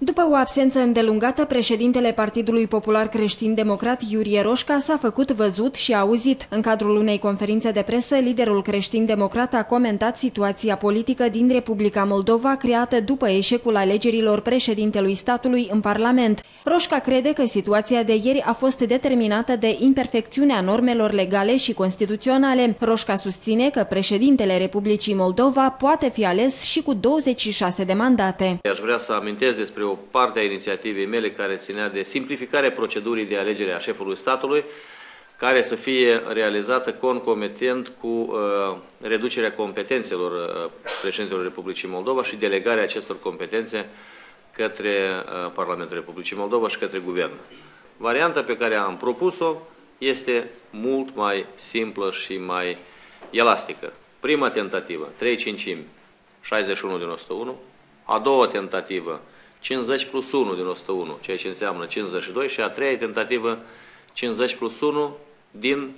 După o absență îndelungată, președintele Partidului Popular Creștin-Democrat, Iurie Roșca, s-a făcut văzut și auzit. În cadrul unei conferințe de presă, liderul creștin-democrat a comentat situația politică din Republica Moldova, creată după eșecul alegerilor președintelui statului în Parlament. Roșca crede că situația de ieri a fost determinată de imperfecțiunea normelor legale și constituționale. Roșca susține că președintele Republicii Moldova poate fi ales și cu 26 de mandate. Aș vrea să amintesc despre o parte a inițiativei mele care ținea de simplificarea procedurii de alegere a șefului statului, care să fie realizată concomitent cu reducerea competențelor președintelui Republicii Moldova și delegarea acestor competențe către Parlamentul Republicii Moldova și către Guvern. Varianta pe care am propus-o este mult mai simplă și mai elastică. Prima tentativă, 3/5, 61 din 101, a doua tentativă, 50 plus 1 din 101, ceea ce înseamnă 52, și a treia tentativă, 50 plus 1 din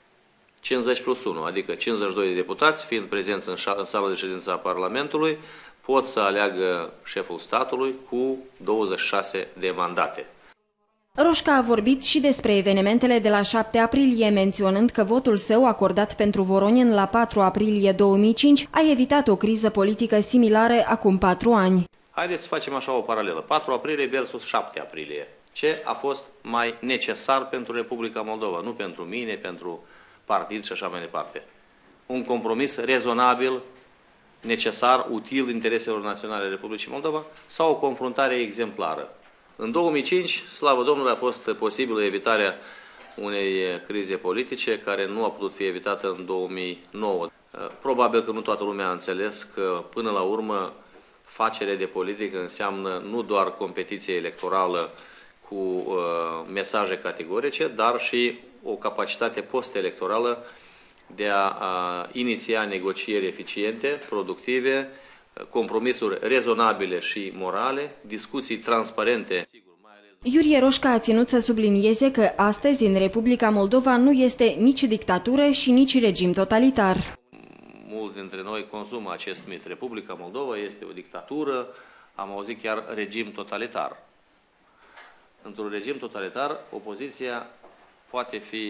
50 plus 1, adică 52 de deputați, fiind prezenți în sala de ședință a Parlamentului, pot să aleagă șeful statului cu 26 de mandate. Roșca a vorbit și despre evenimentele de la 7 aprilie, menționând că votul său acordat pentru Voronin la 4 aprilie 2005 a evitat o criză politică similară acum 4 ani. Haideți să facem așa o paralelă. 4 aprilie versus 7 aprilie. Ce a fost mai necesar pentru Republica Moldova? Nu pentru mine, pentru partid și așa mai departe. Un compromis rezonabil, necesar, util intereselor naționale ale Republicii Moldova sau o confruntare exemplară? În 2005, slavă Domnului, a fost posibilă evitarea unei crize politice care nu a putut fi evitată în 2009. Probabil că nu toată lumea a înțeles că, până la urmă, facerea de politică înseamnă nu doar competiție electorală cu mesaje categorice, dar și o capacitate post-electorală de a iniția negocieri eficiente, productive, compromisuri rezonabile și morale, discuții transparente. Iurie Roșca a ținut să sublinieze că astăzi în Republica Moldova nu este nici dictatură și nici regim totalitar. Mulți dintre noi consumă acest mit. Republica Moldova este o dictatură, am auzit chiar regim totalitar. Într-un regim totalitar, opoziția poate fi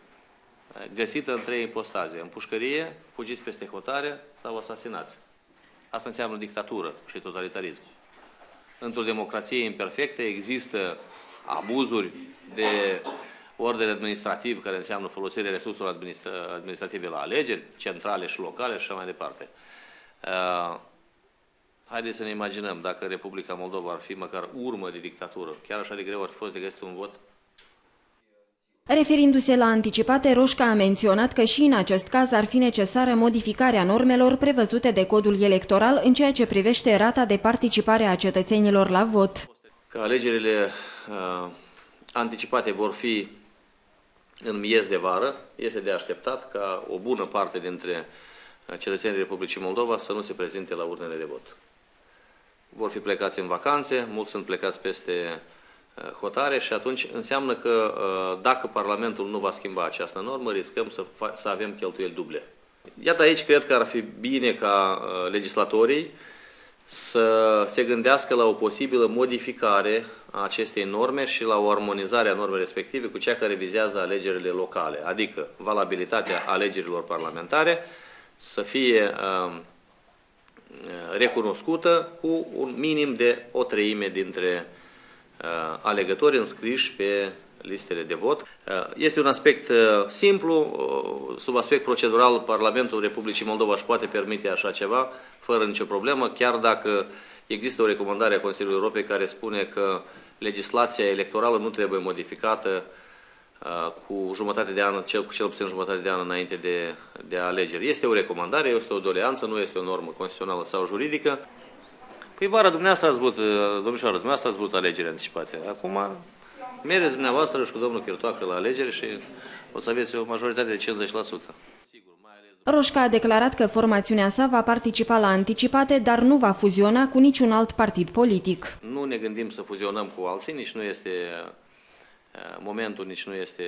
găsită în 3 ipostaze: în pușcărie, fugiți peste hotare sau asasinați. Asta înseamnă dictatură și totalitarism. Într-o democrație imperfectă există abuzuri de ordine administrativ, care înseamnă folosirea resurselor administrative la alegeri, centrale și locale și așa mai departe. Haideți să ne imaginăm dacă Republica Moldova ar fi măcar urmă de dictatură, chiar așa de greu ar fi fost de găsit un vot? Referindu-se la anticipate, Roșca a menționat că și în acest caz ar fi necesară modificarea normelor prevăzute de codul electoral în ceea ce privește rata de participare a cetățenilor la vot. Că alegerile anticipate vor fi în miez de vară, este de așteptat ca o bună parte dintre cetățenii Republicii Moldova să nu se prezinte la urnele de vot. Vor fi plecați în vacanțe, mulți sunt plecați peste hotare și atunci înseamnă că dacă Parlamentul nu va schimba această normă, riscăm să avem cheltuieli duble. Iată, aici cred că ar fi bine ca legislatorii să se gândească la o posibilă modificare a acestei norme și la o armonizare a normei respective cu cea care vizează alegerile locale, adică valabilitatea alegerilor parlamentare să fie recunoscută cu un minim de o treime dintre alegători înscriși pe listele de vot. Este un aspect simplu, sub aspect procedural, Parlamentul Republicii Moldova își poate permite așa ceva fără nicio problemă, chiar dacă există o recomandare a Consiliului Europei care spune că legislația electorală nu trebuie modificată cu jumătate de an, cel puțin jumătate de an înainte de alegeri. Este o recomandare, este o doleanță, nu este o normă constituțională sau juridică. Păi vara dumneavoastră ați vrut, domnișoară, dumneavoastră ați vrut alegeri anticipate. Acum mergeți dumneavoastră și cu domnul Chirtoacă la alegeri și o să aveți o majoritate de 50%. Roșca a declarat că formațiunea sa va participa la anticipate, dar nu va fuziona cu niciun alt partid politic. Nu ne gândim să fuzionăm cu alții, nici nu este momentul, nici nu este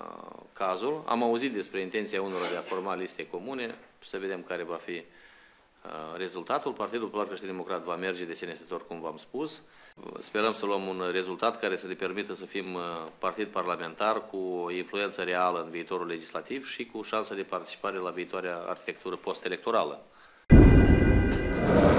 cazul. Am auzit despre intenția unora de a forma liste comune, să vedem care va fi rezultatul. Partidul Popular Creștin-Democrat va merge de sine stătător, cum v-am spus. Sperăm să luăm un rezultat care să ne permită să fim partid parlamentar cu o influență reală în viitorul legislativ și cu șansa de participare la viitoarea arhitectură post-electorală.